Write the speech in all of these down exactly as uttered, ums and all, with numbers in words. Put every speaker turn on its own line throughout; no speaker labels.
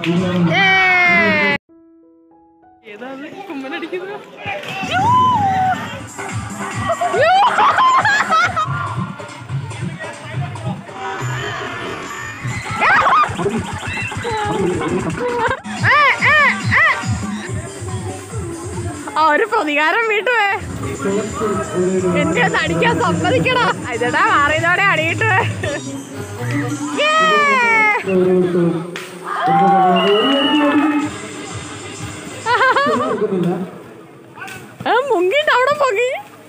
ഒരു പ്രതികാരം വീട്ടുവേ എന്നെ ഒന്ന് അടിക്കാൻ സമ്മതിക്കടാ ഇതടാ മാറിയതോടെ അടിയിട്ടുവേ മുങ്ങിട്ട് അവിടെ പൊങ്ങി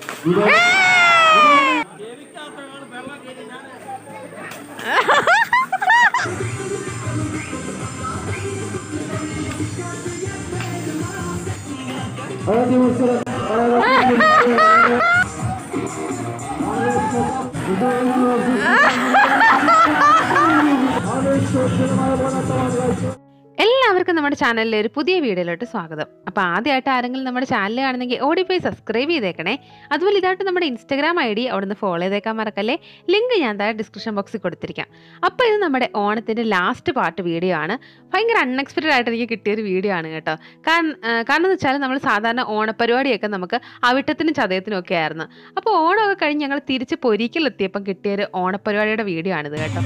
എല്ലാവർക്കും നമ്മുടെ ചാനലിലെ ഒരു പുതിയ വീഡിയോയിലോട്ട് സ്വാഗതം. അപ്പോൾ ആദ്യമായിട്ട് ആരെങ്കിലും നമ്മുടെ ചാനൽ കാണുന്നെങ്കിൽ ഓടിപ്പോയി സബ്സ്ക്രൈബ് ചെയ്തേക്കണേ. അതുപോലെ ഇതായിട്ട് നമ്മുടെ ഇൻസ്റ്റാഗ്രാം ഐ ഡി അവിടെ നിന്ന് ഫോളോ ചെയ്തേക്കാൻ മറക്കല്ലേ. ലിങ്ക് ഞാൻ താഴെ ഡിസ്ക്രിപ്ഷൻ ബോക്സിൽ കൊടുത്തിരിക്കാം. അപ്പോൾ ഇത് നമ്മുടെ ഓണത്തിൻ്റെ ലാസ്റ്റ് പാർട്ട് വീഡിയോ ആണ്. ഭയങ്കര അൺഎക്സ്പെക്റ്റഡ് ആയിട്ട് എനിക്ക് കിട്ടിയൊരു വീഡിയോ ആണ് കേട്ടോ. കാരണം കാരണം എന്ന് വെച്ചാൽ നമ്മൾ സാധാരണ ഓണപ്പരിപാടിയൊക്കെ നമുക്ക് അവിട്ടത്തിനും ചതയത്തിനും ഒക്കെ ആയിരുന്നു. അപ്പോൾ ഓണമൊക്കെ കഴിഞ്ഞ് ഞങ്ങൾ തിരിച്ച് പൊരിക്കലെത്തിയപ്പം കിട്ടിയൊരു ഓണപ്പരിപാടിയുടെ വീഡിയോ ആണിത് കേട്ടോ.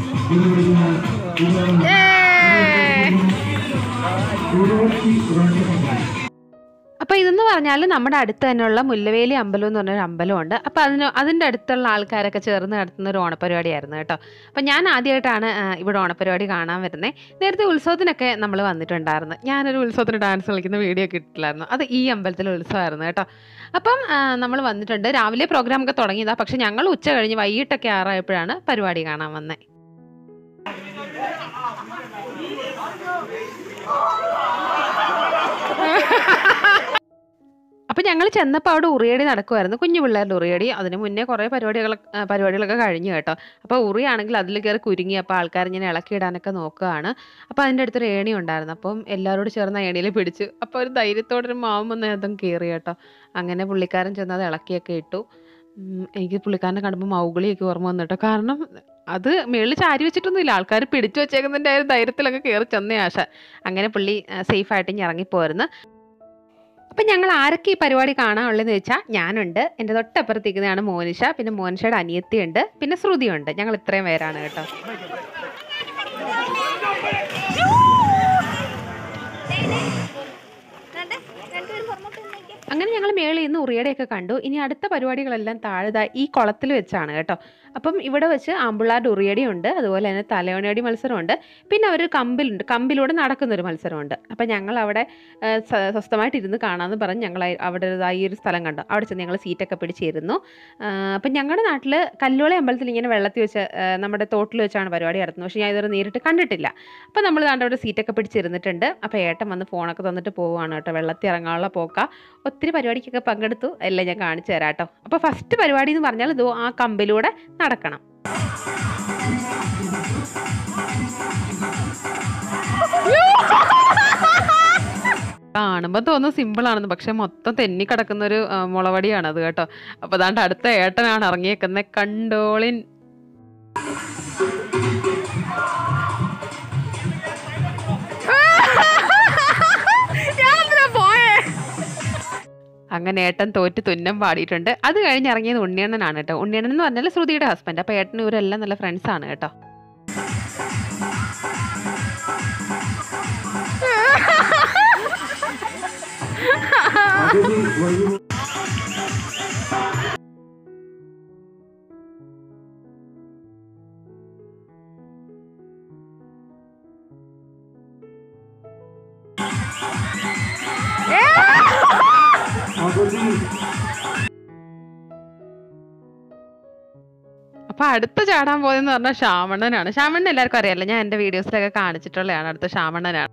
അപ്പോൾ ഇതെന്ന് പറഞ്ഞാൽ നമ്മുടെ അടുത്ത് തന്നെയുള്ള മുല്ലവേലി അമ്പലം എന്ന് പറഞ്ഞൊരു അമ്പലമുണ്ട്. അപ്പോൾ അതിന് അതിൻ്റെ അടുത്തുള്ള ആൾക്കാരൊക്കെ ചേർന്ന് നടത്തുന്ന ഒരു ഓണപ്പരിപാടിയായിരുന്നു കേട്ടോ. അപ്പോൾ ഞാൻ ആദ്യമായിട്ടാണ് ഇവിടെ ഓണപ്പരിപാടി കാണാൻ വരുന്നത്. നേരത്തെ ഉത്സവത്തിനൊക്കെ നമ്മൾ വന്നിട്ടുണ്ടായിരുന്നു. ഞാനൊരു ഉത്സവത്തിന് ഡാൻസ് കളിക്കുന്ന വീഡിയോ ഒക്കെ ഇട്ടില്ലായിരുന്നു. അത് ഈ അമ്പലത്തിലെ ഉത്സവമായിരുന്നു കേട്ടോ. അപ്പം നമ്മൾ വന്നിട്ടുണ്ട്. രാവിലെ പ്രോഗ്രാമൊക്കെ തുടങ്ങിയതാണ്. പക്ഷെ ഞങ്ങൾ ഉച്ച കഴിഞ്ഞ് വൈകിട്ടൊക്കെ ആറായപ്പോഴാണ് പരിപാടി കാണാൻ വന്നത്. അപ്പോൾ ഞങ്ങൾ ചെന്നപ്പോൾ അവിടെ ഉറിയടി നടക്കുമായിരുന്നു, കുഞ്ഞു പിള്ളേരുടെ ഉറിയടി. അതിന് മുന്നേ കുറേ പരിപാടികൾ പരിപാടികളൊക്കെ കഴിഞ്ഞു കേട്ടോ. അപ്പോൾ ഉറിയാണെങ്കിൽ അതിൽ കയറി കുരുങ്ങി. അപ്പോൾ ആൾക്കാർ ഇങ്ങനെ ഇളക്കിയിടാനൊക്കെ നോക്കുകയാണ്. അപ്പോൾ അതിൻ്റെ അടുത്തൊരു ഏണി ഉണ്ടായിരുന്നു. അപ്പം എല്ലാവരോട് ചേർന്ന് ഏണിയിൽ പിടിച്ചു. അപ്പോൾ ഒരു ധൈര്യത്തോടൊരു മാവും വന്ന് അതും കയറി കേട്ടോ. അങ്ങനെ പുള്ളിക്കാരൻ ചെന്ന് അത് ഇളക്കിയൊക്കെ ഇട്ടു. എനിക്ക് പുള്ളിക്കാരനെ കാണുമ്പോൾ മൗഗളിയൊക്കെ ഓർമ്മ വന്നു കേട്ടോ. കാരണം അത് മേളിൽ ചാരി വെച്ചിട്ടൊന്നുമില്ല, ആൾക്കാർ പിടിച്ചു വെച്ചേക്കുന്നതിൻ്റെ ആ ഒരു ധൈര്യത്തിലൊക്കെ കയറി ചെന്നേ ആശ. അങ്ങനെ പുള്ളി സേഫായിട്ട് ഇനി ഇറങ്ങിപ്പോയിരുന്നു. അപ്പം ഞങ്ങൾ ആരൊക്കെ ഈ പരിപാടി കാണാനുള്ളതെന്ന് വെച്ചാൽ ഞാനുണ്ട്, എൻ്റെ തൊട്ടപ്പുറത്തേക്കുന്നതാണ് മോനിഷ, പിന്നെ മോനിഷയുടെ അനിയത്തിയുണ്ട്, പിന്നെ ശ്രുതിയുണ്ട്. ഞങ്ങൾ ഇത്രയും പേരാണ് കേട്ടോ. അങ്ങനെ ഞങ്ങൾ മേളിൽ നിന്ന് ഉറിയടയൊക്കെ കണ്ടു. ഇനി അടുത്ത പരിപാടികളെല്ലാം താഴെ ഈ കുളത്തിൽ വെച്ചാണ് കേട്ടോ. അപ്പം ഇവിടെ വെച്ച് ആമ്പിള്ളാരുടെ ഉറിയടിയുണ്ട്, അതുപോലെ തന്നെ തലയോണയടി മത്സരമുണ്ട്, പിന്നെ ഒരു കമ്പിലുണ്ട്, കമ്പിലൂടെ നടക്കുന്നൊരു മത്സരമുണ്ട്. അപ്പം ഞങ്ങൾ അവിടെ സ്വസ്ഥമായിട്ട് ഇരുന്ന് കാണാമെന്ന് പറഞ്ഞ് ഞങ്ങൾ അവിടെ ഈ ഒരു സ്ഥലം കണ്ടു. അവിടെ ചെന്ന് ഞങ്ങൾ സീറ്റൊക്കെ പിടിച്ചിരുന്നു. അപ്പം ഞങ്ങളുടെ നാട്ടിൽ കല്ലോളി അമ്പലത്തിൽ ഇങ്ങനെ വെള്ളത്തിൽ വെച്ച് നമ്മുടെ തോട്ടിൽ വെച്ചാണ് പരിപാടി നടത്തുന്നത്. പക്ഷേ ഞാൻ ഇതുവരെ നേരിട്ട് കണ്ടിട്ടില്ല. അപ്പം നമ്മൾ കണ്ട അവിടെ സീറ്റൊക്കെ പിടിച്ചിരുന്നിട്ടുണ്ട്. അപ്പോൾ ഏട്ടൻ വന്ന് ഫോണൊക്കെ തന്നിട്ട് പോവുകയാണ് കേട്ടോ. വെള്ളത്തിൽ ഇറങ്ങാനുള്ള പോക്ക. ഒത്തിരി പരിപാടിക്കൊക്കെ പങ്കെടുത്തു, എല്ലാം ഞാൻ കാണിച്ചു തരാം കേട്ടോ. അപ്പോൾ ഫസ്റ്റ് പരിപാടി എന്ന് പറഞ്ഞാൽ ഇതോ ആ കമ്പിലൂടെ നടക്കണം. കാണുമ്പോൾ തോന്നുന്നു സിമ്പിളാണെന്ന്, പക്ഷെ മൊത്തം തെന്നി കിടക്കുന്നൊരു മുളവടിയാണത് കേട്ടോ. അപ്പോൾ അതാണ്ട് അടുത്ത ഏട്ടനാണ് ഇറങ്ങിയേക്കുന്നത്. കണ്ടോളിൻ. അങ്ങനെ ഏട്ടൻ തോറ്റ് തുന്നം പാടിയിട്ടുണ്ട്. അത് കഴിഞ്ഞ് ഇറങ്ങിയത് ഉണ്ണിയണ്ണനാണ് കേട്ടോ. ഉണ്ണിയണ്ണൻ എന്ന് പറഞ്ഞാൽ ശ്രുതിയുടെ ഹസ്ബൻഡ്. അപ്പോൾ ഏട്ടനും ഇവരെല്ലാം നല്ല ഫ്രണ്ട്സാണ് കേട്ടോ. അപ്പൊ അടുത്ത ചാടാൻ പോയെന്ന് പറഞ്ഞാൽ ശ്യാമണ്ണനാണ്. ശ്യാമണ്ണൻ എല്ലാവർക്കും അറിയാലോ, ഞാൻ എൻ്റെ വീഡിയോസിലൊക്കെ കാണിച്ചിട്ടുള്ളതാണ്. അടുത്ത ശ്യാമണ്ണനാണ്.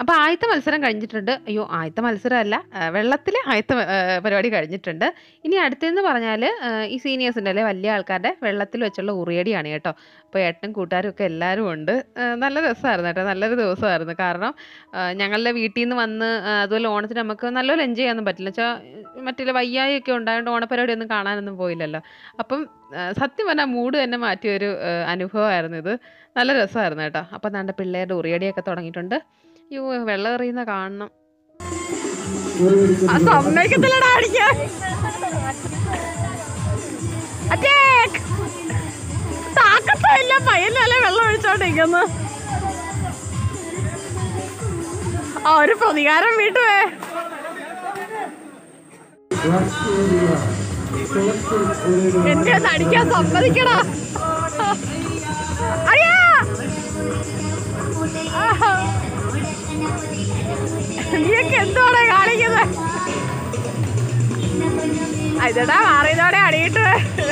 അപ്പോൾ ആദ്യത്തെ മത്സരം കഴിഞ്ഞിട്ടുണ്ട്. അയ്യോ ആദ്യത്തെ മത്സരമല്ല, വെള്ളത്തിലെ ആദ്യത്തെ പരിപാടി കഴിഞ്ഞിട്ടുണ്ട്. ഇനി അടുത്തതെന്ന് പറഞ്ഞാൽ ഈ സീനിയേഴ്സിൻ്റെ അല്ലെ വലിയ ആൾക്കാരുടെ വെള്ളത്തിൽ വെച്ചുള്ള ഉറിയടിയാണ് കേട്ടോ. അപ്പോൾ ഏട്ടനും കൂട്ടുകാരും ഒക്കെ എല്ലാവരും ഉണ്ട്. നല്ല രസമായിരുന്നു കേട്ടോ, നല്ലൊരു ദിവസമായിരുന്നു. കാരണം ഞങ്ങളുടെ വീട്ടിൽ നിന്ന് വന്ന് അതുപോലെ ഓണത്തിന് നമുക്ക് നല്ലപോലെ എൻജോയ് ചെയ്യാനൊന്നും പറ്റില്ല. വെച്ചാൽ മറ്റേ വയ്യായൊക്കെ ഉണ്ടായതുകൊണ്ട് ഓണപ്പരിപാടി ഒന്നും കാണാനൊന്നും പോയില്ലല്ലോ. അപ്പം സത്യം പറഞ്ഞാൽ മൂഡ് തന്നെ മാറ്റിയൊരു അനുഭവമായിരുന്നു ഇത്. നല്ല രസമായിരുന്നു കേട്ടോ. അപ്പം നമ്മുടെ പിള്ളേരുടെ ഉറിയടിയൊക്കെ തുടങ്ങിയിട്ടുണ്ട്. അയ്യോ വെള്ളം എറിയുന്ന കാണണം.
പയ്യനല്ലേ വെള്ളം ഒഴിച്ചോണ്ടിരിക്കുന്നു. ആ ഒരു പ്രതികാരം വീട്ടുവേ. എന്റെ അടിക്കാൻ സമ്മതിക്കടാ. അറിയാ നീയൊക്കെ എന്തോടെ കാണിക്കുന്നത്? ഇതടാ മാറിയതോടെ അടിയിട്ട്.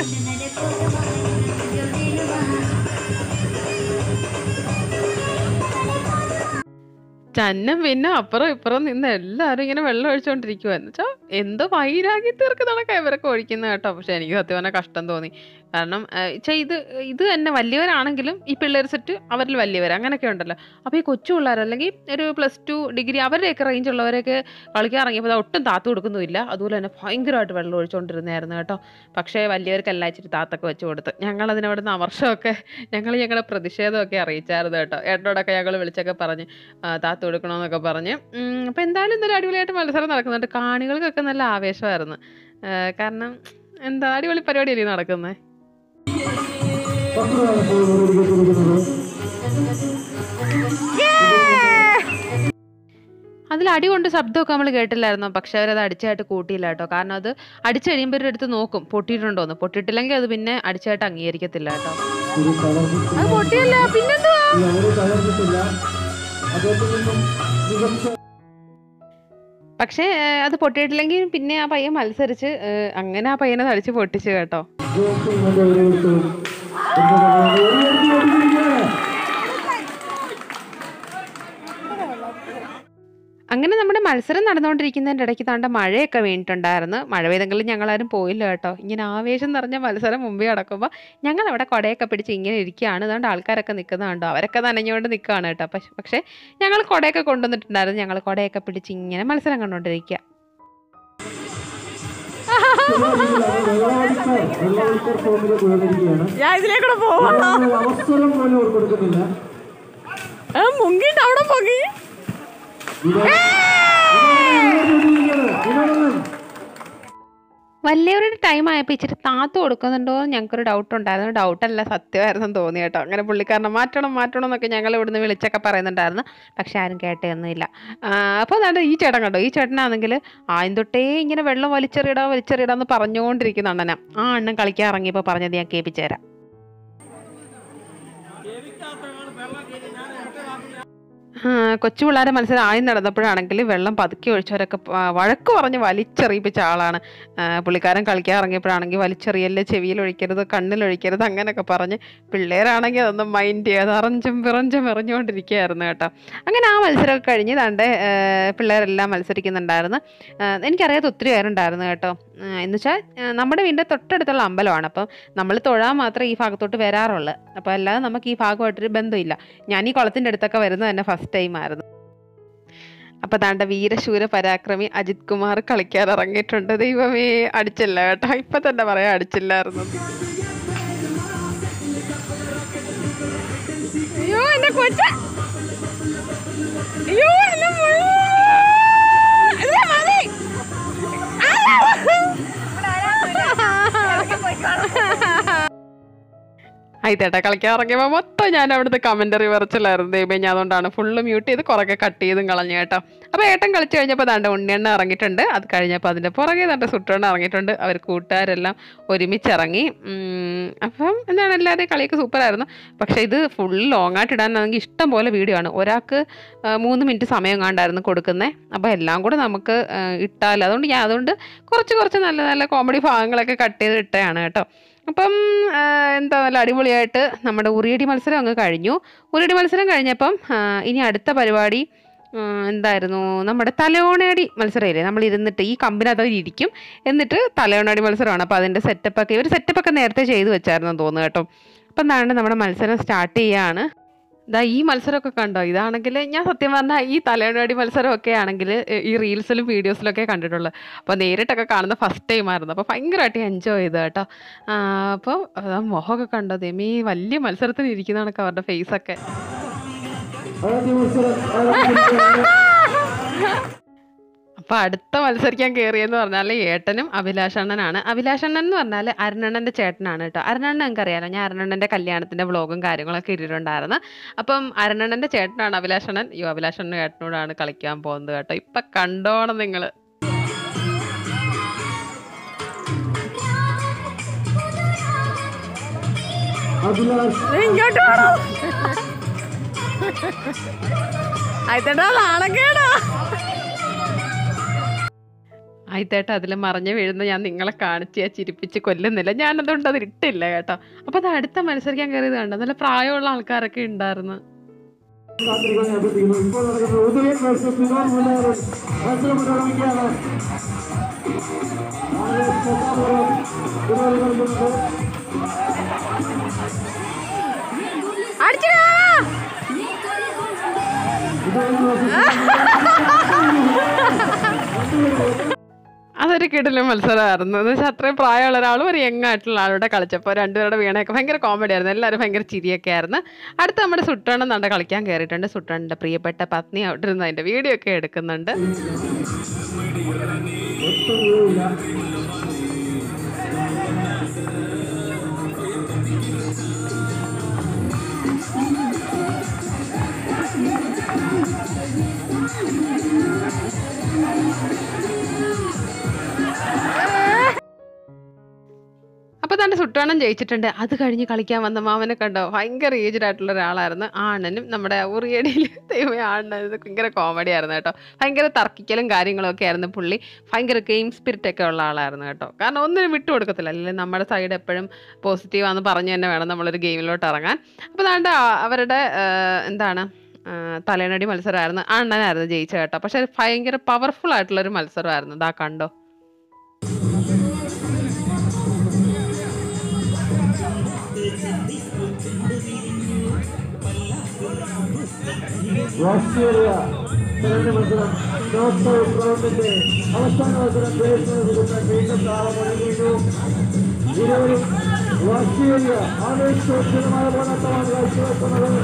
ചന്നം പിന്നെ അപ്പുറം ഇപ്പുറം നിന്ന് എല്ലാവരും ഇങ്ങനെ വെള്ളം ഒഴിച്ചുകൊണ്ടിരിക്കുവാന്ന് വെച്ചാൽ എന്തോ വൈരാഗ്യ തീർക്കുന്നതൊക്കെ ഇവരൊക്കെ ഒഴിക്കുന്നത് കേട്ടോ. പക്ഷെ എനിക്ക് സത്യം പറഞ്ഞാൽ കഷ്ടം തോന്നി. കാരണം വെച്ചാൽ ഇത് ഇത് തന്നെ വലിയവരാണെങ്കിലും ഈ പിള്ളേർ സെറ്റ് അവരിൽ വലിയവർ അങ്ങനെയൊക്കെ ഉണ്ടല്ലോ. അപ്പോൾ ഈ കൊച്ചു പിള്ളേർ അല്ലെങ്കിൽ ഒരു പ്ലസ് ടു ഡിഗ്രി അവരുടെയൊക്കെ റേഞ്ച് ഉള്ളവരൊക്കെ കളിക്കാൻ ഇറങ്ങിയപ്പോൾ ഒട്ടും താത്ത് കൊടുക്കുന്നുമില്ല. അതുപോലെ തന്നെ ഭയങ്കരമായിട്ട് വെള്ളം ഒഴിച്ചുകൊണ്ടിരുന്നായിരുന്നു കേട്ടോ. പക്ഷേ വലിയവർക്കെല്ലാം ഇച്ചിരി താത്തൊക്കെ വെച്ച് കൊടുത്ത് ഞങ്ങളതിനവിടെ നിന്ന് അമർഷമൊക്കെ ഞങ്ങൾ ഞങ്ങളുടെ പ്രതിഷേധമൊക്കെ അറിയിച്ചായിരുന്നു കേട്ടോ. ഏട്ടനോടൊക്കെ ഞങ്ങൾ വിളിച്ചൊക്കെ പറഞ്ഞ് താത്ത് കൊടുക്കണമെന്നൊക്കെ പറഞ്ഞ്. അപ്പോൾ എന്തായാലും ഇന്നലെ അടിപൊളിയായിട്ട് മത്സരം നടക്കുന്നുണ്ട്. കാണികൾക്കൊക്കെ നല്ല ആവേശമായിരുന്നു. കാരണം എന്താ അടിപൊളി പരിപാടിയല്ലേ നടക്കുന്നത്. അതിൽ അടി കൊണ്ട് ശബ്ദമൊക്കെ നമ്മൾ കേട്ടില്ലായിരുന്നു. പക്ഷെ അവരത് അടിച്ചായിട്ട് കൂട്ടിയില്ല കേട്ടോ. കാരണം അത് അടിച്ചു കഴിയുമ്പോൾ ഒരു അടുത്ത് നോക്കും പൊട്ടിയിട്ടുണ്ടോന്ന്. പൊട്ടിയിട്ടില്ലെങ്കിൽ അത് പിന്നെ അടിച്ചായിട്ട് അംഗീകരിക്കത്തില്ല കേട്ടോ.
അത് പൊട്ടിയല്ല പിന്നെന്തുവാ.
പക്ഷേ അത് പൊട്ടിയിട്ടില്ലെങ്കിൽ പിന്നെ ആ പയ്യൻ മത്സരിച്ച് അങ്ങനെ ആ പയ്യനെ തടിച്ച് പൊട്ടിച്ചു കേട്ടോ. അങ്ങനെ നമ്മുടെ മത്സരം നടന്നുകൊണ്ടിരിക്കുന്നതിൻ്റെ ഇടയ്ക്ക് താണ്ട മഴയൊക്കെ വീണിട്ടുണ്ടായിരുന്നു. മഴ പെയ്തെങ്കിലും ഞങ്ങളാരും പോയില്ല കേട്ടോ. ഇങ്ങനെ ആവേശം നിറഞ്ഞ മത്സരം മുമ്പേ നടക്കുമ്പോൾ ഞങ്ങൾ അവിടെ കുടയൊക്കെ പിടിച്ച് ഇങ്ങനെ ഇരിക്കുകയാണ്. അതുകൊണ്ട് ആൾക്കാരൊക്കെ നിൽക്കുന്നുണ്ടോ, അവരൊക്കെ നനഞ്ഞുകൊണ്ട് നിൽക്കുകയാണ് കേട്ടോ. പക്ഷെ പക്ഷേ ഞങ്ങൾ കുടയൊക്കെ കൊണ്ടുവന്നിട്ടുണ്ടായിരുന്നു. ഞങ്ങൾ കുടയൊക്കെ പിടിച്ച് ഇങ്ങനെ മത്സരം കണ്ടുകൊണ്ടിരിക്കുക.
ഞാൻ ഇതിലേക്കൂടെ പോവാ. മുങ്ങിട്ട് അവിടെ പൊങ്ങി.
വലിയവരുടെ ടൈം ആയപ്പോൾ ഇച്ചിരി താത്ത് കൊടുക്കുന്നുണ്ടോ എന്ന് ഞങ്ങൾക്കൊരു ഡൗട്ട് ഉണ്ടായിരുന്നു. ഡൗട്ടല്ല, സത്യമായിരുന്നു തോന്നി കേട്ടോ. അങ്ങനെ പുള്ളിക്കാരനെ മാറ്റണം മാറ്റണം എന്നൊക്കെ ഞങ്ങൾ ഇവിടുന്ന് വിളിച്ചൊക്കെ പറയുന്നുണ്ടായിരുന്നു. പക്ഷെ ആരും കേട്ടൊന്നുമില്ല. അപ്പോൾ അതാണ്ട് ഈ ചേട്ടൻ കണ്ടോ, ഈ ചേട്ടനാണെങ്കിൽ ആദ്യം തൊട്ടേ ഇങ്ങനെ വെള്ളം വലിച്ചെറിയിടാ വലിച്ചെറിയിടാന്ന് പറഞ്ഞുകൊണ്ടിരിക്കുന്ന അണ്ണനാ. ആ അണ്ണൻ കളിക്കാൻ ഇറങ്ങിയപ്പോൾ പറഞ്ഞത് ഞാൻ കേൾപ്പിച്ചു തരാം. കൊച്ചു പിള്ളേരെ മത്സരം ആദ്യം നടന്നപ്പോഴാണെങ്കിൽ വെള്ളം പതുക്കി ഒഴിച്ചവരൊക്കെ വഴക്ക് പറഞ്ഞ് വലിച്ചെറിയിപ്പിച്ച ആളാണ്. പുള്ളിക്കാരൻ കളിക്കാൻ ഇറങ്ങിയപ്പോഴാണെങ്കിൽ വലിച്ചെറിയല്ലേ, ചെവിയിലൊഴിക്കരുത്, കണ്ണിലൊഴിക്കരുത് അങ്ങനെയൊക്കെ പറഞ്ഞ് പിള്ളേരാണെങ്കിൽ അതൊന്നും മൈൻഡ് ചെയ്യാതെ അറഞ്ചും പിറഞ്ചും എറിഞ്ഞുകൊണ്ടിരിക്കുകയായിരുന്നു കേട്ടോ. അങ്ങനെ ആ മത്സരമൊക്കെ കഴിഞ്ഞ് തൻ്റെ പിള്ളേരെല്ലാം മത്സരിക്കുന്നുണ്ടായിരുന്നു. എനിക്കറിയാത്ത ഒത്തിരി പേരുണ്ടായിരുന്നു കേട്ടോ. എന്ന് വെച്ചാൽ നമ്മുടെ വീടിൻ്റെ തൊട്ടടുത്തുള്ള അമ്പലമാണ്. അപ്പം നമ്മൾ തൊഴാൻ മാത്രമേ ഈ ഭാഗത്തോട്ട് വരാറുള്ളൂ. അപ്പോൾ അല്ലാതെ നമുക്ക് ഈ ഭാഗമായിട്ടൊരു ബന്ധമില്ല. ഞാൻ ഈ കുളത്തിൻ്റെ അടുത്തൊക്കെ വരുന്നത് തന്നെ ഫസ്റ്റ് ടൈം ആയിരുന്നു. അപ്പോൾ താണ്ട വീരശൂര പരാക്രമി അജിത് കുമാർ കളിക്കാൻ ഇറങ്ങിയിട്ടുണ്ട്. ദൈവമേ അടിച്ചില്ല കേട്ടോ. ഇപ്പം തന്നെ പറയാം അടിച്ചില്ലായിരുന്നു.
അയ്യോ എന്നെ കൊച്ച, അയ്യോ എന്നെ
ആയിത്തേട്ടാ കളിക്കാൻ ഇറങ്ങിയപ്പോൾ മൊത്തം ഞാൻ അവിടുത്തെ കമൻ്ററി വരച്ചില്ലായിരുന്നു. ദൈവമേ ഞാൻ അതുകൊണ്ടാണ് ഫുള്ള് മ്യൂട്ട് ചെയ്ത് കുറേ കട്ട് ചെയ്തും കളഞ്ഞു കേട്ടോ. അപ്പോൾ ഏട്ടൻ കളിച്ച് കഴിഞ്ഞപ്പോൾ താണ്ട ഉണ്ണിയെണ്ണ ഇറങ്ങിയിട്ടുണ്ട്. അത് കഴിഞ്ഞപ്പോൾ അതിൻ്റെ പുറകെ താണ്ട സുട്ടെണ്ണ ഇറങ്ങിയിട്ടുണ്ട്. അവർ കൂട്ടുകാരെല്ലാം ഒരുമിച്ചിറങ്ങി. അപ്പം എന്താണ് എല്ലാവരുടെയും കളിയൊക്കെ സൂപ്പറായിരുന്നു. പക്ഷേ ഇത് ഫുൾ ലോങ് ആയിട്ട് ഇടാനാണെങ്കിൽ ഇഷ്ടം പോലെ വീഡിയോ ആണ്. ഒരാൾക്ക് മൂന്ന് മിനിറ്റ് സമയം കണ്ടായിരുന്നു കൊടുക്കുന്നത്. അപ്പോൾ എല്ലാം കൂടെ നമുക്ക് ഇട്ടാൽ അതുകൊണ്ട് ഞാൻ അതുകൊണ്ട് കുറച്ച് കുറച്ച് നല്ല നല്ല കോമഡി ഭാഗങ്ങളൊക്കെ കട്ട് ചെയ്ത് ഇട്ടതാണ് കേട്ടോ. അപ്പം എന്താ നല്ല അടിപൊളിയായിട്ട് നമ്മുടെ ഉറിയടി മത്സരം അങ്ങ് കഴിഞ്ഞു. ഉറിയടി മത്സരം കഴിഞ്ഞപ്പം ഇനി അടുത്ത പരിപാടി എന്തായിരുന്നു നമ്മുടെ തലയോണയടി മത്സരമില്ലേ, നമ്മൾ ഇരുന്നിട്ട് ഈ കമ്പിനകത്ത് അവർ ഇരിക്കും, എന്നിട്ട് തലയോണയടി മത്സരമാണ്. അപ്പോൾ അതിൻ്റെ സെറ്റപ്പൊക്കെ ഇവർ സെറ്റപ്പൊക്കെ നേരത്തെ ചെയ്തു വെച്ചായിരുന്നു തോന്നുന്നു കേട്ടോ. അപ്പം എന്താണ് നമ്മുടെ മത്സരം സ്റ്റാർട്ട് ചെയ്യുകയാണ്. ഇതാ ഈ മത്സരമൊക്കെ കണ്ടോ, ഇതാണെങ്കിൽ ഞാൻ സത്യം പറഞ്ഞാൽ ഈ തലയോണയടി മത്സരമൊക്കെ ആണെങ്കിൽ ഈ റീൽസിലും വീഡിയോസിലൊക്കെ കണ്ടിട്ടുള്ളത്. അപ്പോൾ നേരിട്ടൊക്കെ കാണുന്ന ഫസ്റ്റ് ടൈം ആയിരുന്നു. അപ്പോൾ ഭയങ്കരമായിട്ട് എൻജോയ് ചെയ്തു കേട്ടോ. അപ്പോൾ മുഖമൊക്കെ കണ്ടോ, ദമി വലിയ മത്സരത്തിന് ഇരിക്കുന്ന കണക്ക് അവരുടെ ഫേസൊക്കെ. അപ്പോൾ അടുത്ത മത്സരിക്കാൻ കയറിയെന്ന് പറഞ്ഞാൽ ഏട്ടനും അഭിലാഷണ്ണനാണ്. അഭിലാഷണ്ണൻ എന്ന് പറഞ്ഞാൽ അരുണണ്ണൻ്റെ ചേട്ടനാണ് കേട്ടോ. അരുണണ്ണൻ നിങ്ങൾക്ക് അറിയാലോ, ഞാൻ അരുണണ്ണൻ്റെ കല്യാണത്തിൻ്റെ വ്ളോഗും കാര്യങ്ങളൊക്കെ ഇട്ടിട്ടുണ്ടായിരുന്നു. അപ്പം അരുണണ്ണൻ്റെ ചേട്ടനാണ് അഭിലാഷണ്ണൻ. അയ്യോ, അഭിലാഷണ്ണൻ ഏട്ടനോടാണ് കളിക്കാൻ പോകുന്നത് കേട്ടോ. ഇപ്പം കണ്ടോണം നിങ്ങൾ.
ഇങ്ങോട്ട് വേണോ ആയിത്തേട്ടാ, നാണക്കേടാ.
ആയിത്തേട്ടാ അതിൽ മറിഞ്ഞു വീഴുന്ന ഞാൻ നിങ്ങളെ കാണിച്ച് ചിരിപ്പിച്ച് കൊല്ലുന്നില്ല, ഞാനതുകൊണ്ട് അത് ഇട്ടില്ല കേട്ടോ. അപ്പോൾ അത് അടുത്ത മത്സരിക്കാൻ കയറിയത് കണ്ടോ, നല്ല പ്രായമുള്ള ആൾക്കാരൊക്കെ ഉണ്ടായിരുന്നു. അതൊരു കിടിലൻ മത്സരമായിരുന്നു. എന്ന് വെച്ചാൽ അത്രയും പ്രായമുള്ള ഒരാളും ഒരു യങ് ആയിട്ടുള്ള ആളുടെ കളിച്ചപ്പോൾ രണ്ടുപേരുടെ വീണയൊക്കെ ഭയങ്കര കോമഡി ആയിരുന്നു. എല്ലാവരും ഭയങ്കര ചിരിയൊക്കെ ആയിരുന്നു. അടുത്ത് നമ്മുടെ സുട്ടണ്ണൻ നണ്ട കളിക്കാൻ കയറിയിട്ടുണ്ട്. സുട്ടണ്ണൻ്റെ പ്രിയപ്പെട്ട പത്നി അവിടെ ഇരുന്ന് അതിൻ്റെ വീഡിയോ ഒക്കെ എടുക്കുന്നുണ്ട്. അപ്പോൾ തന്നെ സുട്ടണ്ണൻ ജയിച്ചിട്ടുണ്ട്. അത് കഴിഞ്ഞ് കളിക്കാൻ വന്ന മാമനെ കണ്ടോ, ഭയങ്കര ഏജ്ഡ് ആയിട്ടുള്ള ഒരാളായിരുന്നു. ആണ്ണനും നമ്മുടെ ഉറിയടിയിൽ ദൈവമേ ആണ്ണൻ ഭയങ്കര കോമഡി ആയിരുന്നു കേട്ടോ. ഭയങ്കര തർക്കിക്കലും കാര്യങ്ങളൊക്കെ ആയിരുന്നു പുള്ളി. ഭയങ്കര ഗെയിം സ്പിരിറ്റ് ഒക്കെ ഉള്ള ആളായിരുന്നു കേട്ടോ. കാരണം ഒന്നിനും വിട്ടു കൊടുക്കത്തില്ല. അല്ലെങ്കിൽ നമ്മുടെ സൈഡ് എപ്പോഴും പോസിറ്റീവാന്ന് പറഞ്ഞു തന്നെ വേണം നമ്മളൊരു ഗെയിമിലോട്ട് ഇറങ്ങാൻ. അപ്പോൾ അതാണ്ട് അവരുടെ എന്താണ് തലയണടി മത്സരമായിരുന്നു. അണ്ണനായിരുന്നു ജയിച്ച കേട്ടോ. പക്ഷെ ഭയങ്കര പവർഫുൾ ആയിട്ടുള്ളൊരു മത്സരമായിരുന്നു. ഇതാ കണ്ടോ.
ഓസ്ട്രേലിയ മത്സരം റൗണ്ടിന്റെ അവസാന മത്സരം വീണ്ടും താളം ഒഴുകുന്നു. ഇരുവരും ഓസ്ട്രേലിയ ആവേശോജ്വലമായ പോരാട്ടമാണ് കാഴ്ചവെക്കുന്നത്.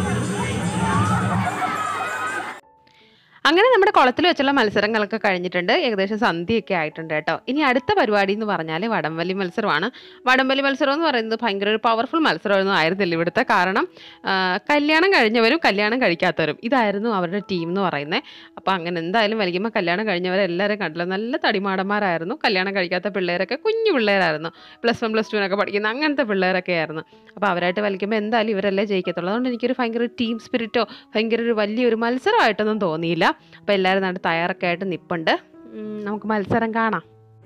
അങ്ങനെ നമ്മുടെ കുളത്തിൽ വെച്ചുള്ള മത്സരങ്ങളൊക്കെ കഴിഞ്ഞിട്ടുണ്ട്. ഏകദേശം സന്ധ്യയൊക്കെ ആയിട്ടുണ്ട് കേട്ടോ. ഇനി അടുത്ത പരിപാടി എന്ന് പറഞ്ഞാൽ വടംവലി മത്സരമാണ്. വടംവലി മത്സരം എന്ന് പറയുന്നത് ഭയങ്കര ഒരു പവർഫുൾ മത്സരമൊന്നും ആയിരുന്നില്ല ഇവിടുത്തെ. കാരണം കല്യാണം കഴിഞ്ഞവരും കല്യാണം കഴിക്കാത്തവരും ഇതായിരുന്നു അവരുടെ ടീം എന്ന് പറയുന്നത്. അപ്പോൾ അങ്ങനെ എന്തായാലും വലിക്കുമ്പോൾ കല്യാണം കഴിഞ്ഞവരെല്ലാവരും കണ്ടില്ല, നല്ല തടിമാടന്മാരായിരുന്നു. കല്യാണം കഴിക്കാത്ത പിള്ളേരൊക്കെ കുഞ്ഞു പിള്ളേരായിരുന്നു, പ്ലസ് വൺ പ്ലസ് ടുവിനൊക്കെ പഠിക്കുന്ന അങ്ങനത്തെ പിള്ളേരൊക്കെ ആയിരുന്നു. അപ്പോൾ അവരായിട്ട് വലിക്കുമ്പോൾ എന്തായാലും ഇവരല്ലേ ജയിക്കത്തുള്ളൂ. അതുകൊണ്ട് എനിക്കൊരു ഭയങ്കര ടീം സ്പിരിറ്റോ ഭയങ്കര ഒരു വലിയൊരു മത്സരമായിട്ടൊന്നും തോന്നിയില്ല. അപ്പോൾ എല്ലാവരും നല്ല തയ്യാറൊക്കെ ആയിട്ട് നിൽപ്പുണ്ട്. നമുക്ക് മത്സരം കാണാം.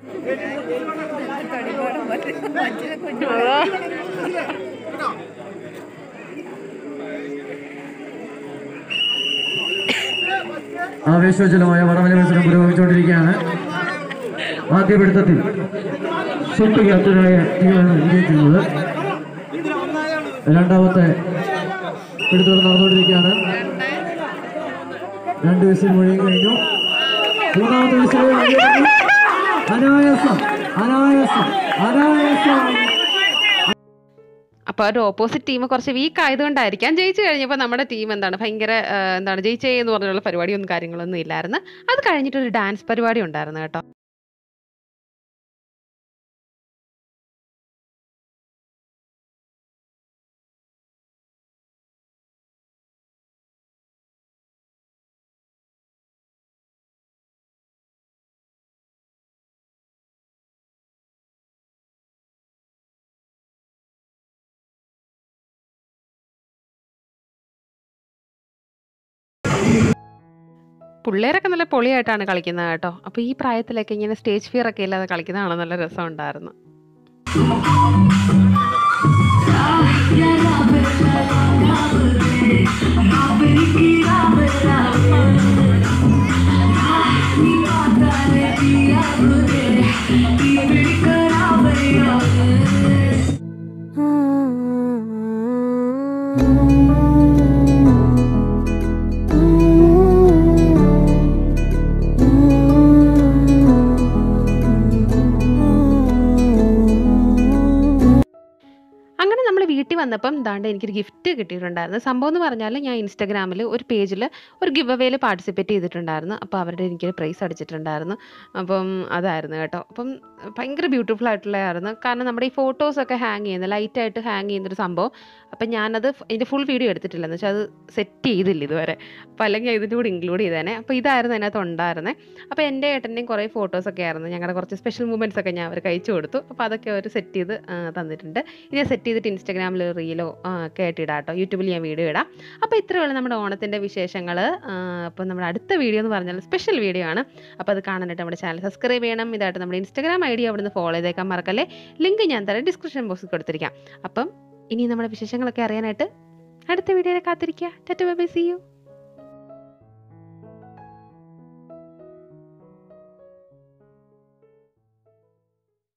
ആവേശോജ്വലമായ വടംവലി മത്സരം പുരോഗമിച്ചുകൊണ്ടിരിക്കുകയാണ്. ആദ്യ പിടുത്തത്തിൽ സുട്ട് ക്യാപ്റ്റനായ ടീമാണ് വിജയിക്കുന്നത്. രണ്ടാമത്തെ പിടുത്തം നടന്നുകൊണ്ടിരിക്കുകയാണ്. രണ്ട് വിസിൽ മുഴുവൻ കഴിഞ്ഞു. മൂന്നാമത്തെ വിസിൽ അനായാസം അനായാസം അനായാസം.
അപ്പോൾ ഒരു ഓപ്പോസിറ്റ് ടീം കുറച്ച് വീക്ക് ആയതുകൊണ്ടായിരിക്കാം ജയിച്ചു കഴിഞ്ഞപ്പോൾ നമ്മുടെ ടീം എന്താണ് ഭയങ്കര എന്താണ് ജയിച്ചേ എന്ന് പറഞ്ഞുള്ള പരിപാടിയൊന്നും കാര്യങ്ങളൊന്നും ഇല്ലായിരുന്നു. അത് കഴിഞ്ഞിട്ടൊരു ഡാൻസ് പരിപാടി ഉണ്ടായിരുന്നു കേട്ടോ. പിള്ളേരൊക്കെ നല്ല പൊളിയായിട്ടാണ് കളിക്കുന്നത് കേട്ടോ. അപ്പോൾ ഈ പ്രായത്തിലൊക്കെ ഇങ്ങനെ സ്റ്റേജ് ഫിയർ ഒക്കെ ഇല്ലാതെ കളിക്കുന്നതാണ് നല്ല രസമുണ്ടായിരുന്നു. അപ്പം ദാണ്ട് എനിക്കൊരു ഗിഫ്റ്റ് കിട്ടിയിട്ടുണ്ടായിരുന്നു. സംഭവം എന്ന് പറഞ്ഞാൽ ഞാൻ ഇൻസ്റ്റാഗ്രാമിൽ ഒരു പേജിൽ ഒരു ഗിവ് അവേയിൽ പാർട്ടിസിപ്പേറ്റ് ചെയ്തിട്ടുണ്ടായിരുന്നു. അപ്പോൾ അവരുടെ എനിക്കൊരു പ്രൈസ് അടിച്ചിട്ടുണ്ടായിരുന്നു. അപ്പം അതായിരുന്നു കേട്ടോ. അപ്പം ഭയങ്കര ബ്യൂട്ടിഫുൾ ആയിട്ടുള്ളതായിരുന്നു. കാരണം നമ്മുടെ ഈ ഫോട്ടോസൊക്കെ ഹാങ് ചെയ്യുന്ന ലൈറ്റായിട്ട് ഹാങ് ചെയ്യുന്നൊരു സംഭവം. അപ്പം ഞാനത് ഇതിൻ്റെ ഫുൾ വീഡിയോ എടുത്തിട്ടില്ല, എന്ന് വെച്ചാൽ അത് സെറ്റ് ചെയ്തില്ല ഇതുവരെ. അപ്പോൾ അല്ലെങ്കിൽ ഇതിൻ്റെ കൂടെ ഇൻക്ലൂഡ് ചെയ്തേനെ. അപ്പോൾ ഇതായിരുന്നു അതിനകത്ത് ഉണ്ടായിരുന്നത്. അപ്പോൾ എൻ്റെ ഏട്ടൻ്റെയും കുറേ ഫോട്ടോസൊക്കെ ആയിരുന്നു. ഞങ്ങളുടെ കുറച്ച് സ്പെഷ്യൽ മൂമെൻറ്റ്സ് ഒക്കെ ഞാൻ അവർ കഴിച്ചു കൊടുത്തു. അപ്പോൾ അതൊക്കെ അവർ സെറ്റ് ചെയ്ത് തന്നിട്ടുണ്ട്. ഇത് സെറ്റ് ചെയ്തിട്ട് ഇൻസ്റ്റാഗ്രാമിൽ റീലോ ഒക്കെ ആയിട്ട് ഇടാം കേട്ടോ. യൂട്യൂബിൽ ഞാൻ വീഡിയോ ഇടാം. അപ്പോൾ ഇത്രയുള്ള നമ്മുടെ ഓണത്തിൻ്റെ വിശേഷങ്ങൾ. അപ്പോൾ നമ്മുടെ അടുത്ത വീഡിയോ എന്ന് പറഞ്ഞാൽ സ്പെഷ്യൽ വീഡിയോ ആണ്. അപ്പോൾ അത് കാണാനായിട്ട് നമ്മുടെ ചാനൽ സബ്സ്ക്രൈബ് ചെയ്യണം. ഇതായിട്ട് നമ്മുടെ ഇൻസ്റ്റാഗ്രാം ഐ ഡി അവിടെ നിന്ന് ഫോളോ ചെയ്തേക്കാൻ മറക്കല്ലേ. ലിങ്ക് ഞാൻ തരാം ഡിസ്ക്രിപ്ഷൻ ബോക്സിൽ കൊടുത്തിരിക്കാം. അപ്പം ഇനി നമ്മുടെ വിശേഷങ്ങളൊക്കെ അറിയാനായിട്ട് അടുത്ത വീഡിയോയിൽ കാത്തിരിക്കുക. Tata bye bye, see U.